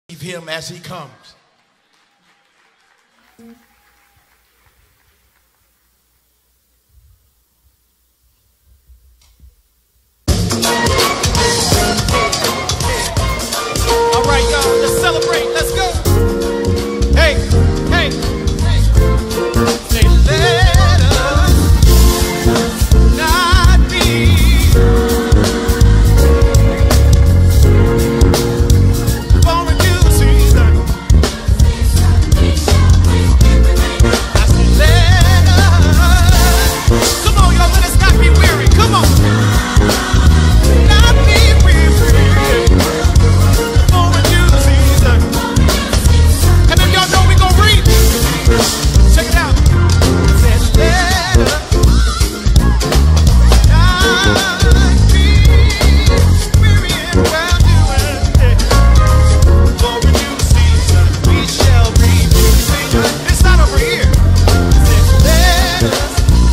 him as he comes. All right, y'all, let's celebrate. Let's go. Hey, hey, hey. Say, let us not be for a new season. I said, let us. Come on, y'all, let us not be weary. Come on. Not be weary. For a new season. And then y'all know we gon' read. Check it out. Said, let us not be weary in well doing. For a new season we shall reap. It's not over here. Said, let us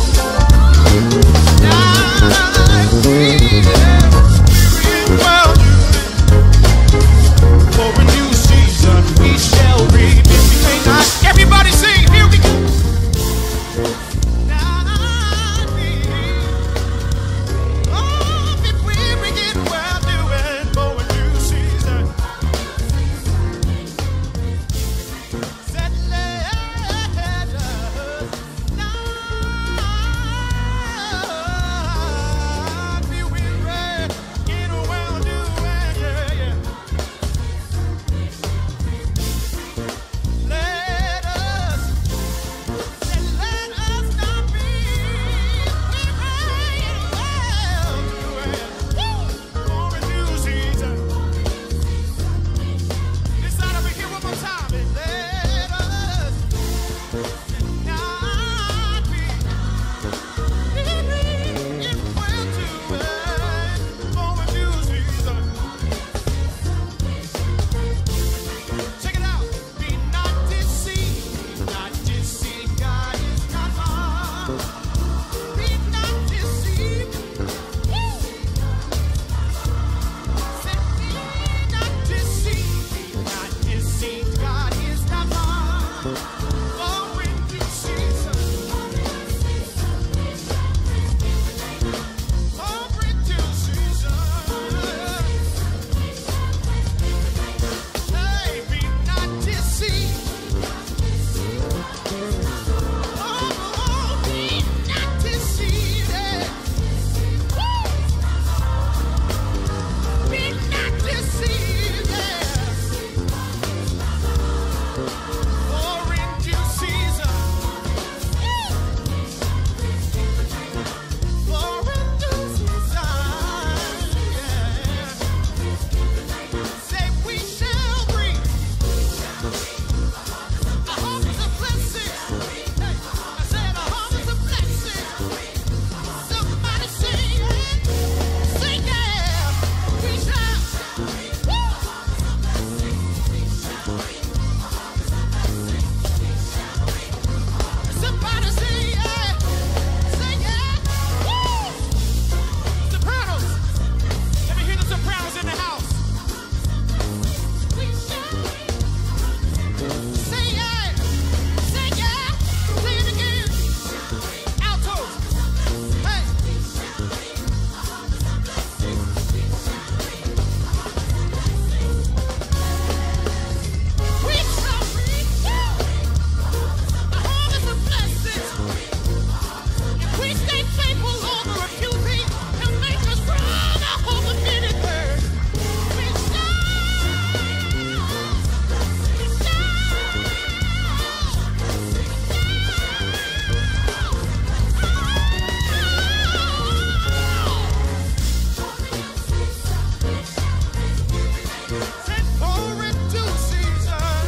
not be weary in well doing. For a new season we shall reap if we may not. Everybody sing, here we go. Not be, oh, if we begin well doing for a new season. Said let us not be weary in well doing, yeah, yeah. Let us not be weary in well doing for a new season. This side over here one more time. And let us not be weary in well doing for a new season. Check it out. Be not deceived, not deceived. God is not wrong. Be not deceived. Say, be not deceived, not deceived. God is not wrong. For in due season, for in due season. Hey, be not deceived. Oh, be not deceived. Be not deceived. For in due season. For in due season. Yeah. Say we shall reap. A harvest of blessing. Hey, I said a harvest of blessing. Somebody sing it. Sing it. We shall. Woo. Somebody sing it. Sing it. Woo. Sopranos. Let me hear the sopranos in the house. We shall. Sing it. Sing it. Sing it again. Altos. Hey. We shall reap a harvest of blessings. If we stay faithful over a few things, He'll make us strong. I hope of many things. We said for in due season.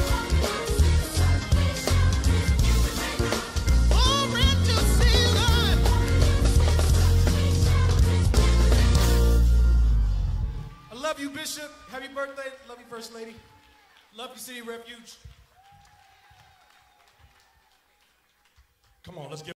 For in due season. I love you, Bishop. Happy birthday. Love you, First Lady. Love you, City Refuge. Come on, let's get